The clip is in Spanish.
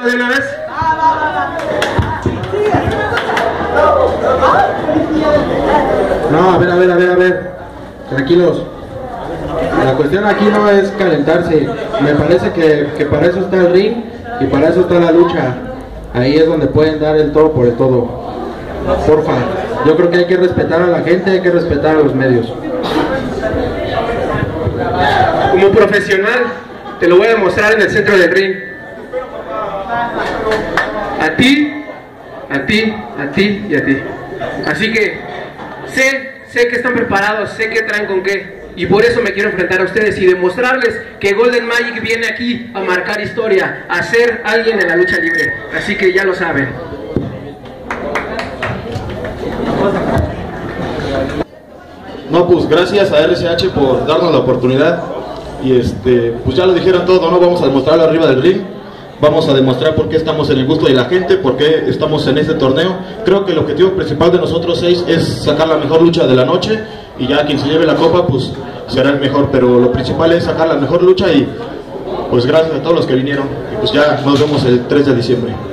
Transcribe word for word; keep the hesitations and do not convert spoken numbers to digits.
¿De una vez? No, a ver, a ver, a ver, a ver. Tranquilos. La cuestión aquí no es calentarse. Me parece que, que para eso está el ring y para eso está la lucha. Ahí es donde pueden dar el todo por el todo. Porfa, yo creo que hay que respetar a la gente, hay que respetar a los medios. Como profesional, te lo voy a demostrar en el centro del ring. A ti, a ti, a ti y a ti. Así que sé, sé que están preparados, sé que traen con qué. Y por eso me quiero enfrentar a ustedes y demostrarles que Golden Magic viene aquí a marcar historia, a ser alguien en la lucha libre. Así que ya lo saben. No, pues gracias a R C H por darnos la oportunidad. Y este, pues ya lo dijeron todo, ¿no? Vamos a demostrarlo arriba del ring. Vamos a demostrar por qué estamos en el gusto de la gente, por qué estamos en este torneo. Creo que el objetivo principal de nosotros seis es sacar la mejor lucha de la noche. Y ya quien se lleve la copa, pues será el mejor. Pero lo principal es sacar la mejor lucha y pues gracias a todos los que vinieron. Y pues ya nos vemos el tres de diciembre.